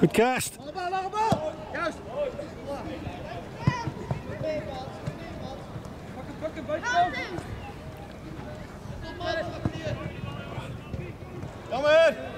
Goed Kerst. Lange bal! Juist! Pak hem, buitenkant! Jammer!